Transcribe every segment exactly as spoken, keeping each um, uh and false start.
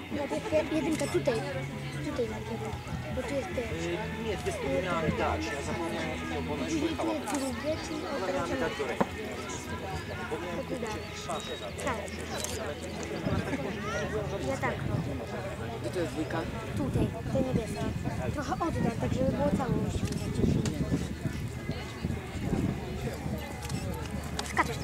Najpierw jedynka tutaj, tutaj najpierw, bo tu jest też. Nie, dwie stówy miałam dać, ja zapomniałem, bo ona Później tu szukała. jest drugie, czyli Ona miała mi dać do ręki. Bo miałem tak. kurczę szaszę za to. Tak. Ja tak robię. Gdzie to jest dwójka? Tutaj, te niebieskie. Trochę oddam, tak żeby było całość. Skaczesz.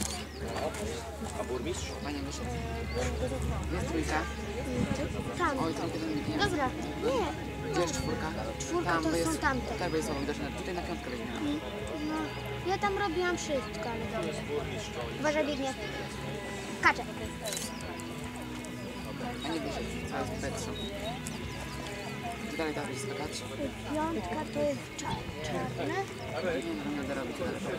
A burmistrz? Panie myślę. Jest trójka? Tam. Oj, trójkę to nie. Dobra, nie. Gdzie jest czwórka? Czwórka Tam, to bo są jest, tamte. tak, bo jest są uderzone. Tutaj na piątkę weźmiemy. No, ja tam robiłam wszystko, ale dobrze. Uważaj, biegnie. Skaczę. A nie wyżej, całe Petro. Gdzie dalej dalej skakać? Piątka to jest cza- czarne. Nie, no nie będę robić.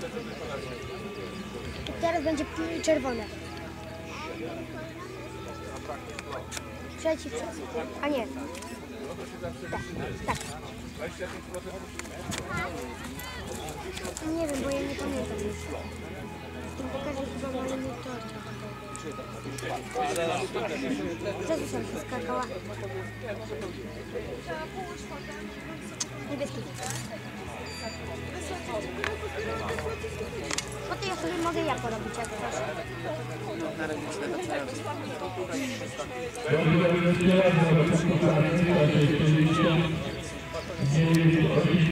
I teraz będzie p- czerwone. Trzeci, trzeci. A nie. Tak, tak. Nie wiem, bo ja nie pamiętam już. Tym pokażę chyba moją metodę. Zresztą sam się skakała. Niebieski. No to ja sobie mogę ja porobić jak chcesz. No, na razie źle to trzeba robić. Dobry, dobry, dobry, dobry, dobry, dobry, dobry, dobry, dobry, dobry, dobry,